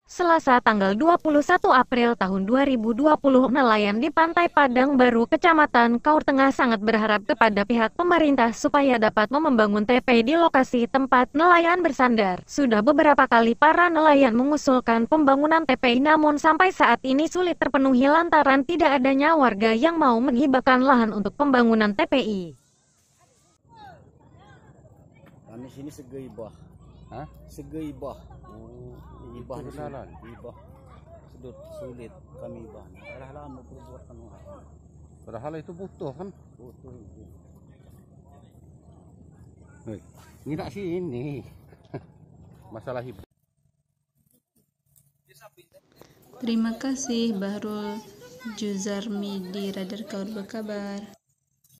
Selasa tanggal 21 April tahun 2020, nelayan di Pantai Padang Baru, Kecamatan Kaur Tengah sangat berharap kepada pihak pemerintah supaya dapat membangun TP di lokasi tempat nelayan bersandar. Sudah beberapa kali para nelayan mengusulkan pembangunan TPI, namun sampai saat ini sulit terpenuhi lantaran tidak adanya warga yang mau menghibahkan lahan untuk pembangunan TPI. Kami sini segeibah. Hah? Segeibah. Ibah Itu di kenalan. sini. Ibah. Sulit kami ibah. Dah lama berbuat kanuhan. Padahal itu butuh kan? Betul. Ini tak sini. Masalah hiburan. Terima kasih Bahrul Juzarmi di Radar Kaur Berkabar.